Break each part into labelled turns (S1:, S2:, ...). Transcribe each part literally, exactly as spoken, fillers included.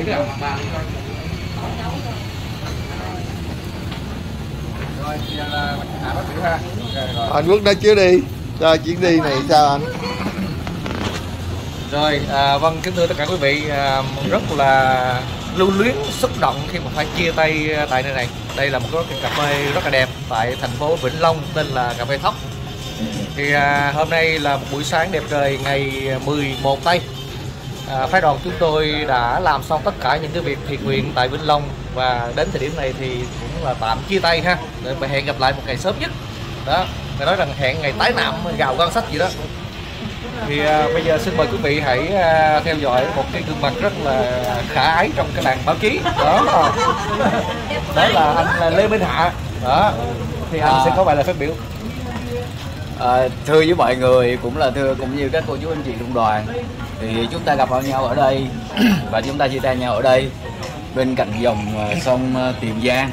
S1: cái mặt bàn coi. Rồi giờ là Hạ bác biểu ha. Rồi.
S2: Anh Quốc nói trước đi, cho chuyến đi này sao anh?
S1: Rồi, à, vâng, kính thưa tất cả quý vị, à, rất là lưu luyến, xúc động khi mà phải chia tay tại nơi này. Đây là một cái cà phê rất là đẹp tại thành phố Vĩnh Long, tên là cà phê Thóc. Thì à, hôm nay là một buổi sáng đẹp trời ngày mười một tây. À, phái đoàn chúng tôi đã làm xong tất cả những cái việc thiện nguyện tại Vĩnh Long và đến thời điểm này thì cũng là tạm chia tay ha. Để hẹn gặp lại một ngày sớm nhất. Đó, phải nói rằng hẹn ngày tái nạm gạo găng sách gì đó. Thì à, bây giờ xin mời quý vị hãy à, theo dõi một cái gương mặt rất là khả ái trong cái làng báo chí đó. Đó là anh là Lê Minh Hạ đó. Thì anh à, sẽ có vài lời phát biểu.
S3: À, thưa với mọi người, cũng là thưa cũng như các cô chú anh chị trong đoàn, thì chúng ta gặp nhau ở đây và chúng ta chia tay nhau ở đây bên cạnh dòng sông Tiền Giang.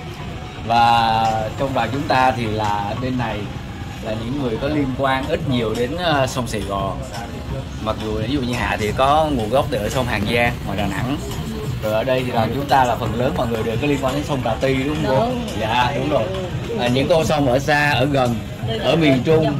S3: Và trong đoàn chúng ta thì là bên này là những người có liên quan ít nhiều đến uh, sông Sài Gòn. Mặc dù ví dụ như Hạ thì có nguồn gốc từ ở sông Hàng Giang ngoài Đà Nẵng, rồi ở đây thì là chúng ta là phần lớn mọi người đều có liên quan đến sông Cà Ti, đúng không cô? Dạ đúng rồi. À, những con sông ở xa ở gần ở miền Trung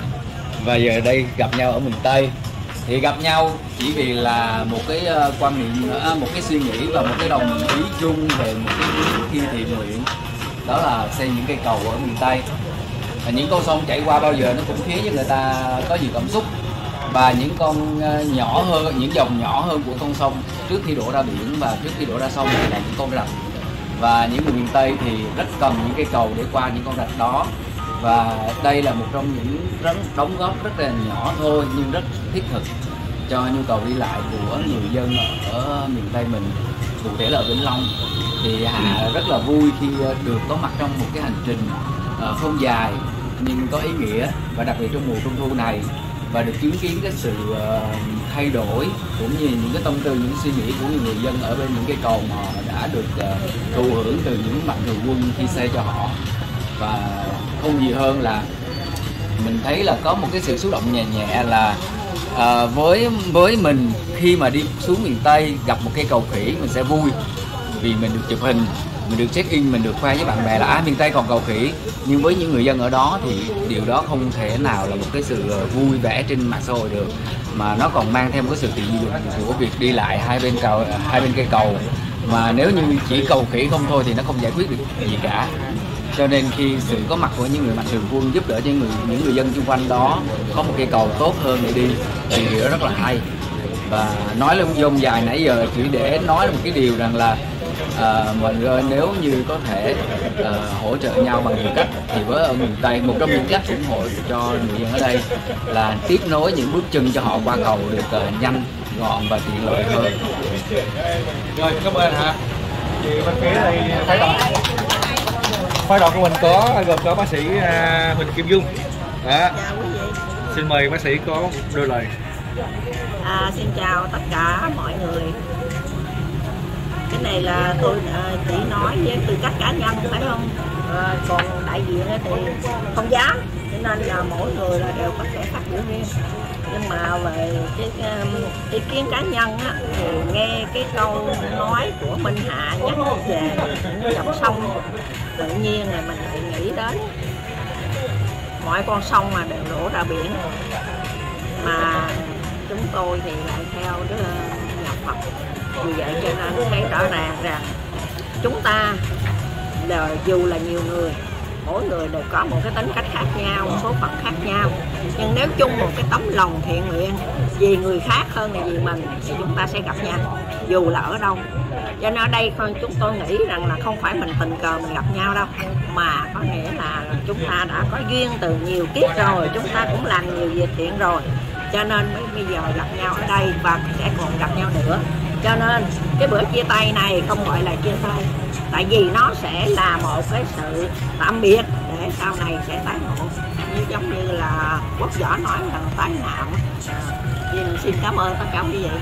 S3: và giờ đây gặp nhau ở miền Tây, thì gặp nhau chỉ vì là một cái uh, quan niệm, uh, một cái suy nghĩ và một cái đồng ý chung về một cái khi thiện nguyện, đó là xây những cây cầu ở miền Tây. Và những con sông chảy qua bao giờ nó cũng khiến cho người ta có nhiều cảm xúc, và những con nhỏ hơn, những dòng nhỏ hơn của con sông trước khi đổ ra biển và trước khi đổ ra sông thì là những con rạch. Và những người miền Tây thì rất cần những cây cầu để qua những con rạch đó, và đây là một trong những đóng góp rất là nhỏ thôi nhưng rất thiết thực cho nhu cầu đi lại của người dân ở miền Tây mình, cụ thể là ở Vĩnh Long. Thì Hạ rất là vui khi được có mặt trong một cái hành trình uh, không dài nhưng có ý nghĩa, và đặc biệt trong mùa trung thu này, và được chứng kiến cái sự uh, thay đổi cũng như những cái tâm tư, những suy nghĩ của những người dân ở bên những cây cầu mà họ đã được uh, thụ hưởng từ những mạnh thường quân khi xây cho họ. Và không gì hơn là mình thấy là có một cái sự xúc động nhẹ nhẹ là uh, với với mình khi mà đi xuống miền Tây gặp một cây cầu khỉ mình sẽ vui vì mình được chụp hình, mình được check in, mình được khoe với bạn bè là à, miền Tây còn cầu khỉ. Nhưng với những người dân ở đó thì điều đó không thể nào là một cái sự vui vẻ trên mạng xã hội được, mà nó còn mang thêm cái sự tiện dụng của việc đi lại hai bên cầu, hai bên cây cầu. Mà nếu như chỉ cầu khỉ không thôi thì nó không giải quyết được gì cả. Cho nên khi sự có mặt của những người mạnh thường quân giúp đỡ cho những người, những người dân xung quanh đó có một cây cầu tốt hơn để đi thì điều đó rất là hay. Và nói lên dông dài nãy giờ chỉ để nói một cái điều rằng là à, mọi người nếu như có thể à, hỗ trợ nhau bằng nhiều cách, thì với ở miền Tây một trong những cách ủng hộ cho người dân ở đây là tiếp nối những bước chân cho họ qua cầu được uh, nhanh, gọn và tiện lợi hơn.
S1: Rồi, cảm ơn Hạ. Thì bên phía đây phái đoàn phái đoàn của mình có gồm có bác sĩ uh, Huỳnh Kim Dung. Đó. Xin mời bác sĩ có đôi lời.
S4: À, xin chào tất cả mọi người. Cái này là tôi uh, chỉ nói với tư cách cá nhân phải không? Uh, còn đại diện thì không dám, cho nên là mỗi người là đều có thể phát biểu riêng. Nhưng mà về cái um, ý kiến cá nhân á, thì nghe cái câu nói của Minh Hạ nhắc về những dòng sông tự nhiên này, mình lại nghĩ đến mọi con sông mà đều đổ ra biển, mà chúng tôi thì lại theo đứa nhà Phật. Vì vậy cho nên thấy rõ ràng rằng chúng ta đều, dù là nhiều người, mỗi người đều có một cái tính cách khác nhau, một số phận khác nhau, nhưng nếu chung một cái tấm lòng thiện nguyện vì người khác hơn là vì mình thì chúng ta sẽ gặp nhau dù là ở đâu. Cho nên ở đây chúng tôi nghĩ rằng là không phải mình tình cờ mình gặp nhau đâu, mà có nghĩa là chúng ta đã có duyên từ nhiều kiếp rồi, chúng ta cũng làm nhiều việc thiện rồi, cho nên mới bây giờ gặp nhau ở đây và sẽ còn gặp nhau nữa. Cho nên cái bữa chia tay này không gọi là chia tay, tại vì nó sẽ là một cái sự tạm biệt để sau này sẽ tái ngộ, như giống như là Quốc Võ nói là tái ngộ. Xin, xin cảm ơn tất cả quý vị.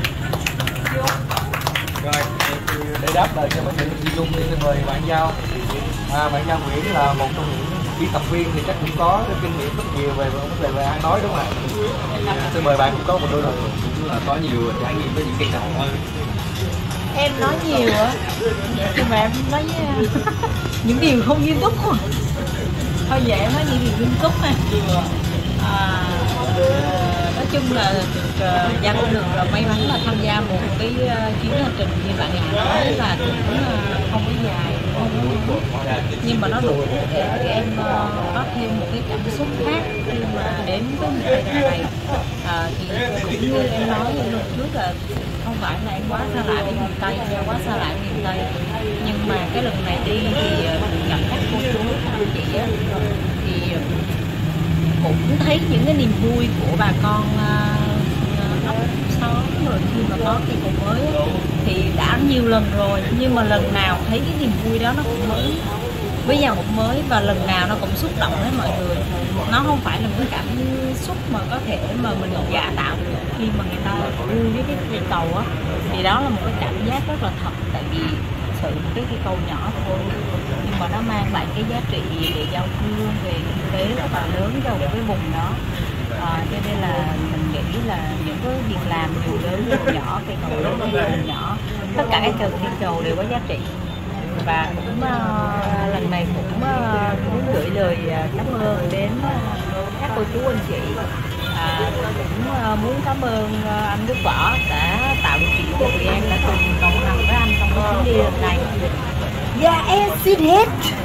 S1: Rồi, để đáp lời cho bác sĩ Duy Dung thì xin mời bạn Giao. À, bạn Giao Nguyễn là một trong những biên tập viên thì chắc cũng có cái kinh nghiệm rất nhiều về vấn đề về ăn nói, đúng không ạ? Xin mời bạn cũng có một đôi lời.
S3: Cũng là có nhiều trải nghiệm với những cây cầu.
S5: em nói nhiều á, nhưng mà em nói những điều không nghiêm túc thôi. Thôi vậy em nói những điều nghiêm túc nè. À, nói chung là uh, Giang cũng được là may mắn là tham gia một cái uh, chuyến hành trình như bạn Hà nói là cũng uh, không có dài, không có nhưng mà nó đủ để em uh, có thêm một cái cảm xúc khác khi mà đến với một cái nơi này. À, thì cũng như em nói lúc trước là không phải là em quá xa lạ với miền Tây, em quá xa lạ với miền Tây, nhưng mà cái lần này đi thì uh, gặp các cô chú anh chị á, thì uh, cũng thấy những cái niềm vui của bà con ấp uh, xóm rồi khi mà có cái cầu mới thì đã nhiều lần rồi, nhưng mà lần nào thấy cái niềm vui đó nó cũng mới với dòng một mới, và lần nào nó cũng xúc động với mọi người. Nó không phải là một cái cảm xúc mà có thể mà mình giả tạo khi mà người ta vui với cái cây cầu á, thì đó là một cái cảm giác rất là thật, tại vì sự cái cây cầu nhỏ thôi nhưng mà nó mang lại cái giá trị về giao thương, về kinh tế rất là lớn cho một cái vùng đó. À, cho nên là mình nghĩ là những cái việc làm dù lớn dù nhỏ, cây cầu lớn hay cầu nhỏ, tất cả các cây cầu đều có giá trị. Và cũng uh, lần này cũng uh, muốn gửi lời uh, cảm ơn đến uh, các cô chú anh chị. À, cũng uh, muốn cảm ơn uh, anh Đức Võ đã tạo điều kiện cho tụi em đã cùng đồng hành với anh trong cái chuyến đi lần này. Dạ em xin hết.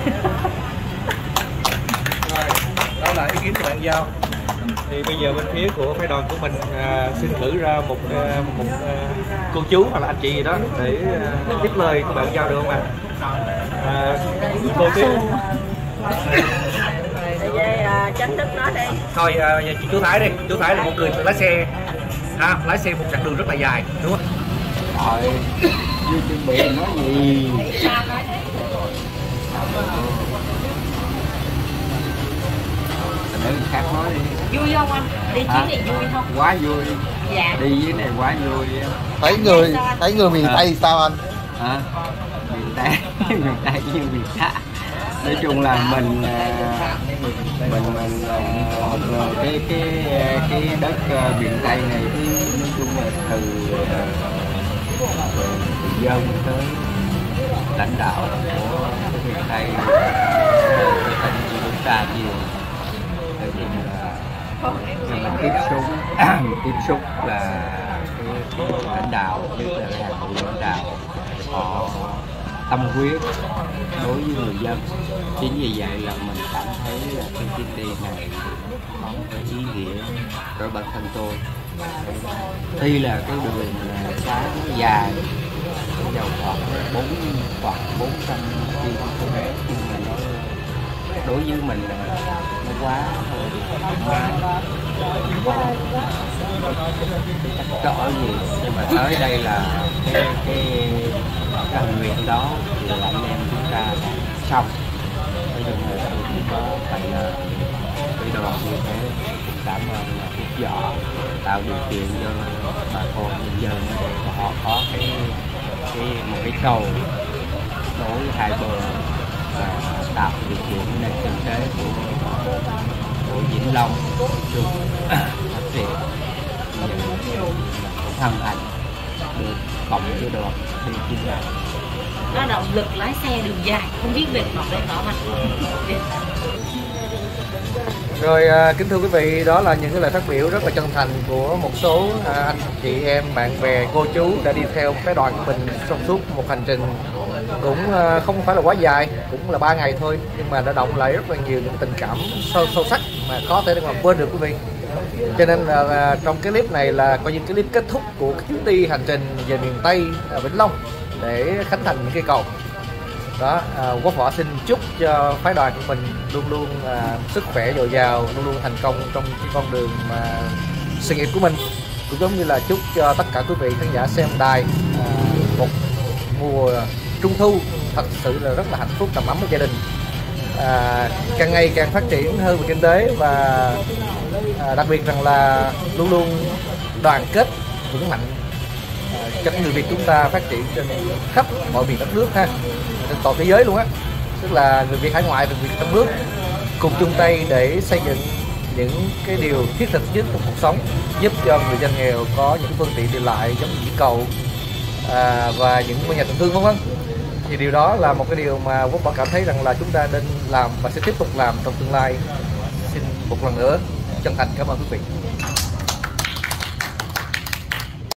S1: Đó là ý kiến của bạn Giao. Thì bây giờ bên phía của phái đoàn của mình à, xin cử ra một à, một à, cô chú hoặc là anh chị gì đó để à, tiếp lời của bạn Giao được không ạ? À, cô tiếp.
S4: Chánh Đức nói đi.
S1: Thôi à, chị chú Thái đi, chú Thái là một người lái xe, ha, lái xe một chặng đường rất là dài, đúng không?
S3: Rồi, vui chuẩn bị nói gì? Để người khác nói đi.
S5: Vui không anh? Đi chuyến này vui không?
S3: Quá vui.
S5: Dạ.
S3: Đi với này quá vui.
S2: Thấy người thấy người miền Tây sao anh?
S3: Hả? Miền Tây, miền Tây như miền Tây. Nói chung là mình mình mình cái cái cái đất miền Tây này thì nói chung là từ từ dân tới lãnh đạo của miền Tây cái tỉnh của chúng ta nhiều. Nói chung là mình tiếp xúc tiếp xúc là cái, cái lãnh đạo, nhất là cái hạng mục lãnh đạo họ tâm huyết đối với người dân. Chính vì vậy là mình cảm thấy là cái chuyến đi này có một cái ý nghĩa đối với bản thân tôi. Tuy là cái đường xá nó dài, dầu khoảng bốn khoảng bốn trăm ki lô mét, nhưng mà nó đối với mình là nó quá thôi, chắc cỡ gì. Nhưng mà tới đây là cái cái cái nguyện đó thì là anh em chúng ta xong. Bây giờ người ta cũng có phải là cái đoàn như thế. Cảm ơn Quốc Võ tạo điều kiện cho bà con nhân dân để họ có cái cái một cái cầu nối hai bờ và tạo điều kiện nền kinh tế của của Vĩnh Long chung phát triển. Cũng hân hạnh được cộng cho đoàn đi chuyến này.
S5: Nó động lực lái xe đường dài, không biết mệt mỏi để tỏ mặt.
S1: Rồi à, kính thưa quý vị, đó là những cái lời phát biểu rất là chân thành của một số à, anh chị em, bạn bè, cô chú đã đi theo cái đoàn của mình trong suốt một hành trình cũng à, không phải là quá dài, cũng là ba ngày thôi, nhưng mà đã động lại rất là nhiều những tình cảm sâu, sâu sắc mà khó thể mà quên được quý vị. Cho nên là, là trong cái clip này là coi như cái clip kết thúc của cái chuyến đi hành trình về miền Tây à, Vĩnh Long để khánh thành những cây cầu. Đó, à, Quốc Võ xin chúc cho phái đoàn của mình luôn luôn à, sức khỏe dồi dào, luôn luôn thành công trong cái con đường mà sự nghiệp của mình. Cũng giống như là chúc cho tất cả quý vị khán giả xem đài à, một mùa trung thu thật sự là rất là hạnh phúc, đầm ấm với gia đình, à, càng ngày càng phát triển hơn về kinh tế, và à, đặc biệt rằng là luôn luôn đoàn kết vững mạnh, à, cho người Việt chúng ta phát triển trên khắp mọi miền đất nước ha, trên toàn thế giới luôn á. Tức là người Việt hải ngoại, người Việt trong nước cùng chung tay để xây dựng những cái điều thiết thực nhất trong cuộc sống, giúp cho người dân nghèo có những phương tiện đi lại giống như cầu, à, và những ngôi nhà tình thương vân vân. Thì điều đó là một cái điều mà Quốc Bảo cảm thấy rằng là chúng ta nên làm và sẽ tiếp tục làm trong tương lai. Xin một lần nữa chân thành cảm ơn quý vị.